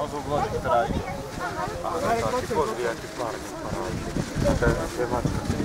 asuu Glockstraik. Ah, ne saa pozvijati paremmin parhaiten. Se matkustaa.